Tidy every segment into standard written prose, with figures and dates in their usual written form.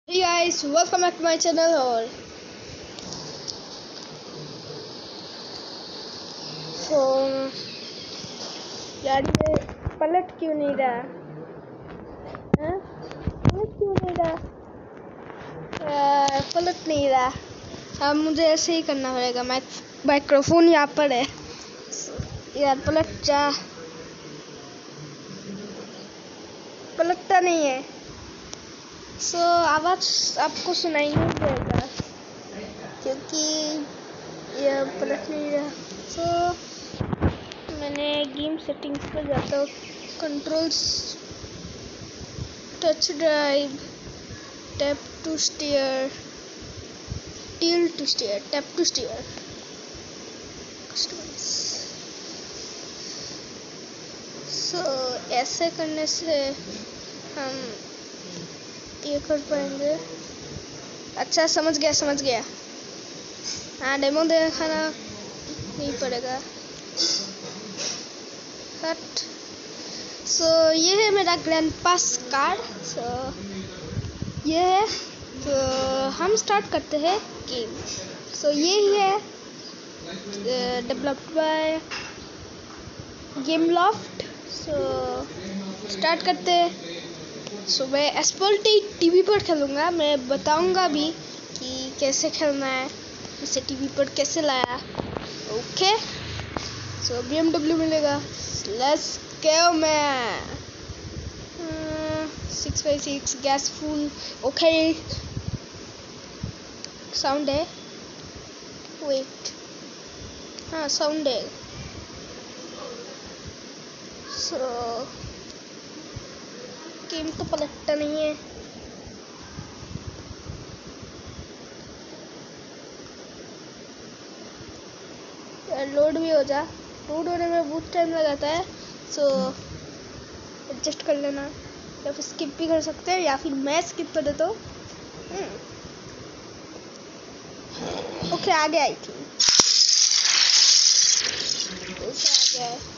Hey guys, welcome back to my channel। और so यार ये पलट क्यों नहीं रहा हैं? पलट क्यों नहीं रहा? पलट नहीं रहा। अब मुझे ऐसे ही करना पड़ेगा। माइक्रोफोन यहाँ पर है यार, पलट जा। पलटता नहीं है। आवाज आपको सुनाई नहीं देगा क्योंकि यह पलट नहीं रहा। मैंने गेम सेटिंग्स पर जाता हूँ, controls, touch drive, tap to steer, tilt to steer, tap to steer, ऐसे करने से हम ये कर पाएंगे। अच्छा, समझ गया। हाँ, डेमो दिखाना नहीं पड़ेगा। हट। ये है मेरा ग्रैंड पास कार। ये है। तो हम स्टार्ट करते हैं गेम। ये ही है, developed by Gameloft. Start करते हैं। मैं एसपल्टी टीवी पर खेलूँगा। मैं बताऊँगा भी कि कैसे खेलना है, इसे टीवी पर कैसे लाया। ओके, BMW मिलेगा। Let's go man. 6x6 gas full. Okay, sound है। वेट, हाँ साउंड है। गेम तो पलटता नहीं है। लोड भी हो जा। लोड होने में बहुत टाइम लगाता है। एडजस्ट कर लेना, या फिर स्किप भी कर सकते हैं, या फिर मैं स्किप कर देता हूँ। ओके, आ गया। आई थिंक ऐसे आ गया है।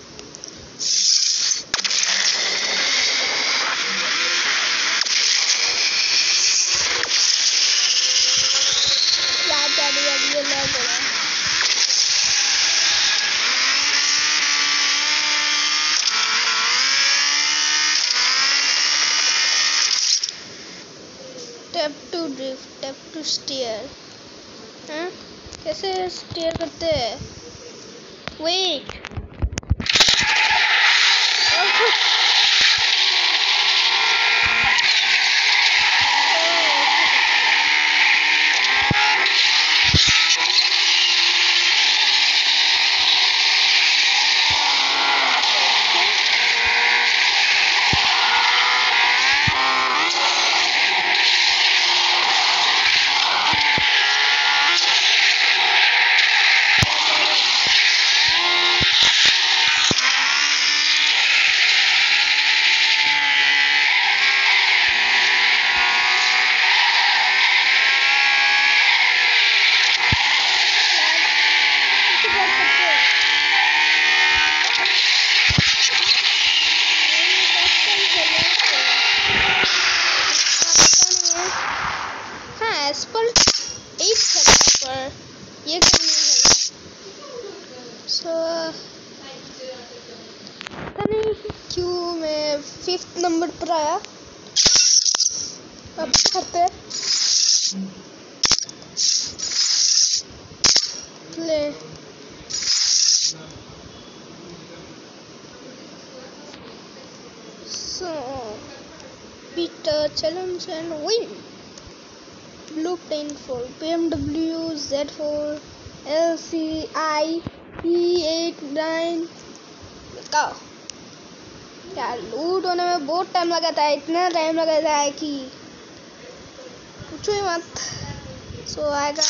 ये लग रहा है। Tap to drift, tap to steer. हाँ, कैसे स्टीयर करते हैं? वेट, एसपल्ट 8 खेला है पर ये गेम नहीं खेला। पता नहीं क्यों मैं 5th नंबर पर आया। अब करते play. beat the challenge and win. Blue plane for BMW Z4 LCI E89। बताओ यार, लूट होने में बहुत टाइम लगाता है। इतना टाइम लगाता है कि पूछो ही मत। आएगा।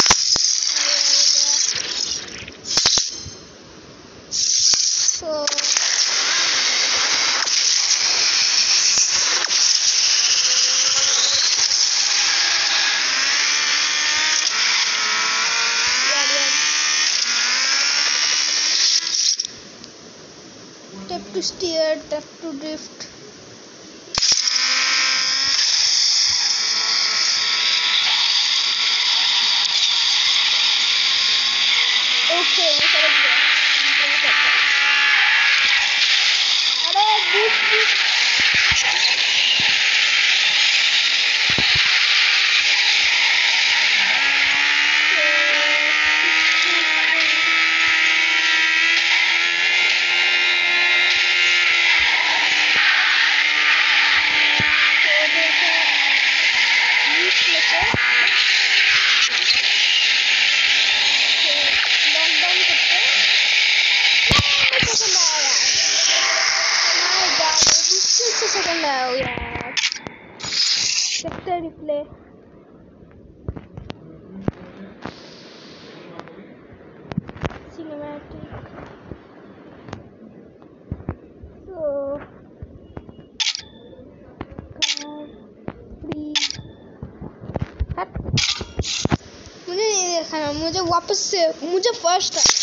Tap to steer, tap to drift। Lockdown करते हैं। सेकंड आया माय गॉड, मुश्किल से सेकंड आया हो यार। सेक्टर रिप्ले सिनेमैटिक मुझे नहीं देखना, मुझे वापस से मुझे फर्स्ट आना।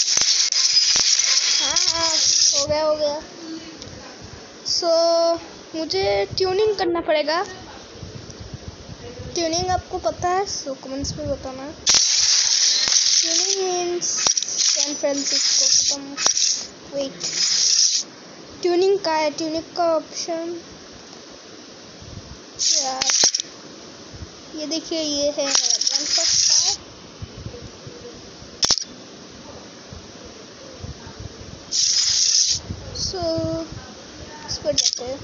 हाँ हो गया। सो मुझे ट्यूनिंग करना पड़ेगा। ट्यूनिंग आपको पता है? सो कमेंट्स में बताना। ट्यूनिंग मीन्स सैन फ्रांसिस्को खत्म। वेट, ट्यूनिंग का है, ट्यूनिंग का ऑप्शन यार ये देखिए, ये है मेरा प्लान फर्स्ट का। सो इस पर जाते हैं,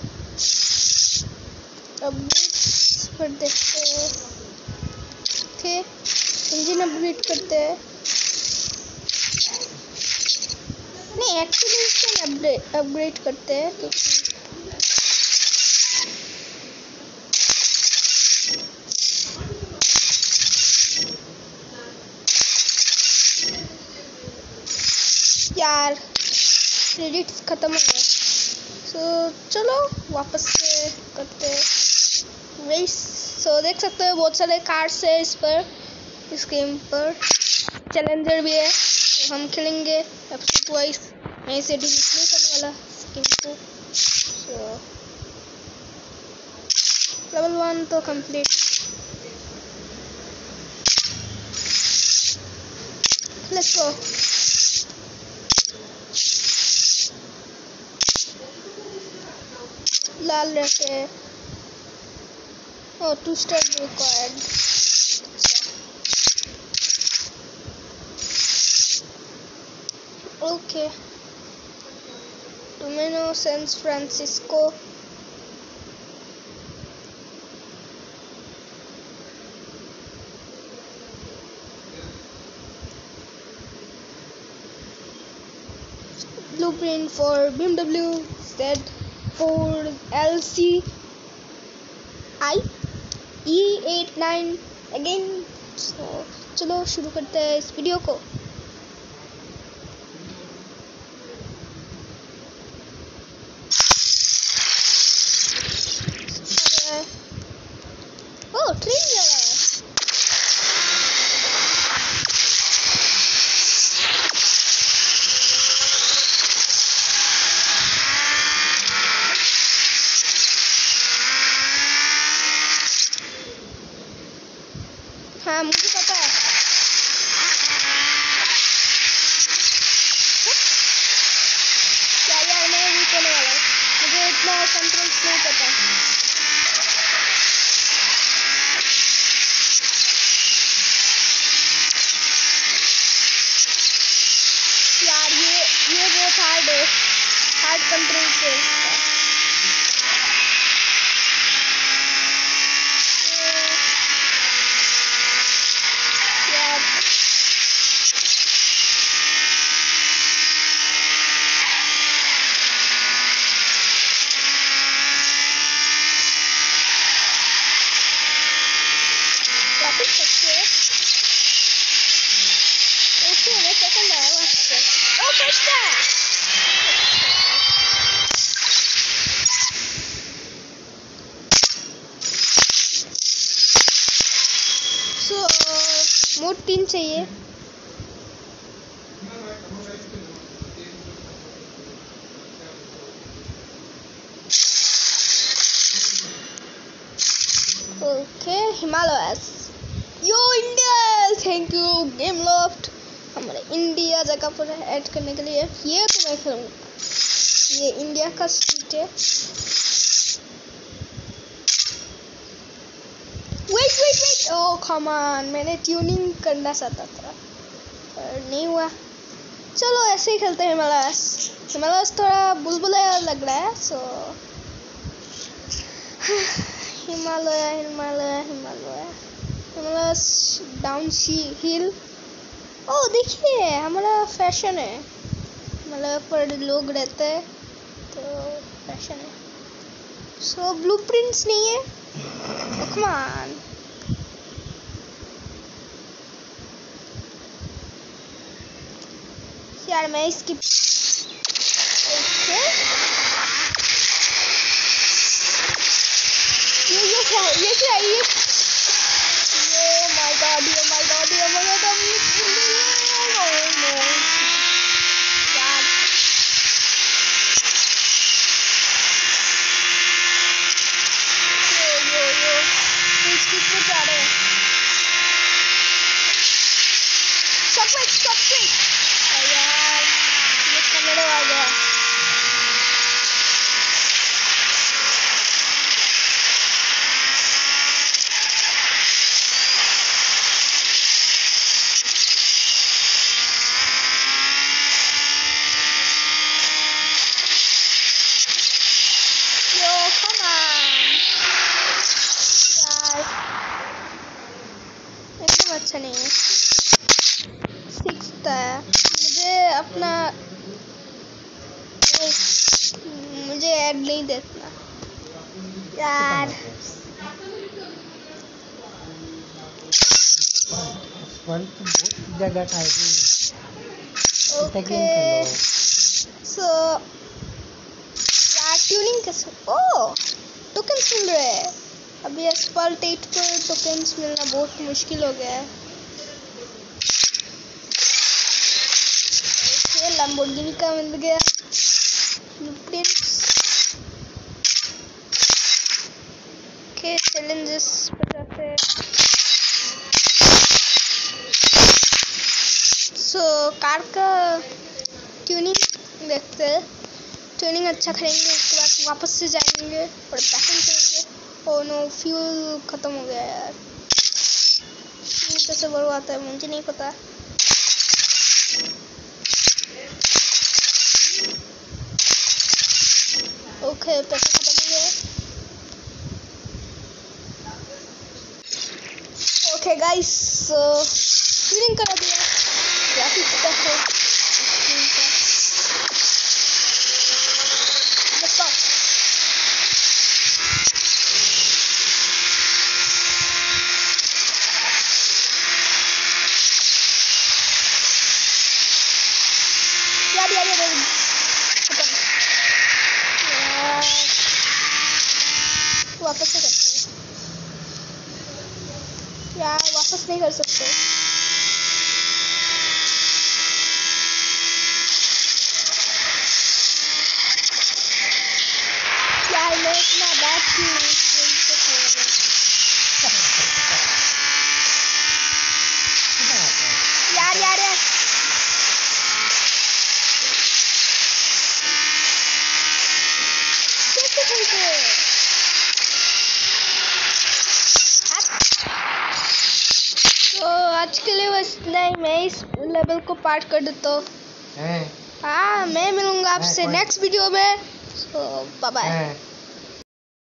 अपडेट पर देखते हैं। ओके, इंजन अपडेट करते हैं। नहीं, एक्चुअली इसमें अपग्रेड करते हैं क्योंकि यार क्रेडिट्स खत्म हो गए। सो चलो वापस से करते हैं रेस। सो देख सकते हो बहुत सारे कार्ड्स है इस गेम पर। चैलेंजर भी है तो हम खेलेंगे एपिसोड वाइज। मैं इसे डिलीट नहीं करने वाला गेम को। सो लेवल 1 तो कंप्लीट। Let's go. लाल रखे और 2 स्टेप रिक्वायर्ड। ओके, टोमेनो San Francisco. Blueprint for BMW Z4 LCI E89 again. चलो शुरू करते हैं इस वीडियो को। ओह, ट्रेन जा रहा है। हाँ मुझे पता है। यार मैं वीक होने वाला हूँ, मुझे इतना कंट्रोल्स नहीं पता। यार ये बहुत हार्ड है, हार्ड कंट्रोल से। मोड 3 चाहिए। Okay, Himalayas. Yo India, thank you game loft हमारे इंडिया जगह पर ऐड करने के लिए। ये तो मैं खेलूंगा, ये इंडिया का सीट है। वेट ओह कम ऑन, मैंने ट्यूनिंग करना चाहता था पर नहीं हुआ। चलो ऐसे ही खेलते हैं। हिमालयस थोड़ा बुलबुला लग रहा है। So Himalaya plus down hill. Oh देखिए हमारा फैशन है, मतलब पर लोग रहते हैं तो फैशन है। सो ब्लूप्रिंट्स नहीं है, कम ऑन। यार मैं इसकी ये क्या है, ये क्या है, ये माय गॉड, ये माय गॉड, ये माय गॉड, यार यो स्पीड पे जा रहे हैं। शॉकवेव यार, ये कमरे आ गया। अच्छा नहीं है, 6th है। मुझे ऐड नहीं देखना यार। ओके सो यार ट्यूनिंग कैसे, ओ टोकन्स मिल रहे हैं। अभी एस्फाल्ट 8 पर टोकन्स मिलना बहुत मुश्किल हो गया है। ओके लैम्बोर्गिनी का मिल गया ब्लूप्रिंट्स। ओके चैलेंजेस पे जाते हैं। सो कार का ट्यूनिंग देखते हैं। ट्यूनिंग अच्छा करेंगे, उसके बाद वापस से जाएंगे और पैकिंग करेंगे। ओह नो, फ्यूल खत्म हो गया यार। कैसे बर्बाद है मुझे नहीं पता। ओके पैसा खत्म हो गया। ओके गाइस ट्यूनिंग करा दिया, ग्राफिक्स देखो। वापस से करते हैं यार, वापस नहीं कर सकते। यार मैं इतना बैड क्यों यार कैसे खेलते। तो आज के लिए बस नहीं, मैं इस लेवल को पार कर देता हूँ। हाँ मैं मिलूंगा आपसे नेक्स्ट वीडियो में। Bye bye.